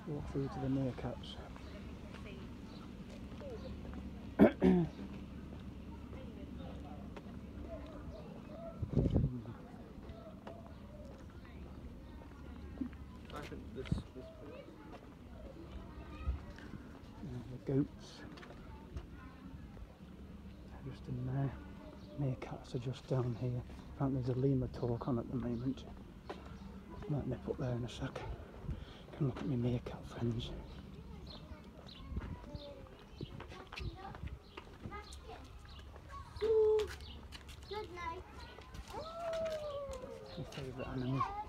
walk through to the meerkats. I think this The goats are just in there. Meerkats are just down here. Apparently there's a lemur talk on at the moment. Might nip up there in a sec. Can look at my meerkat friends. Good night. My favourite animal.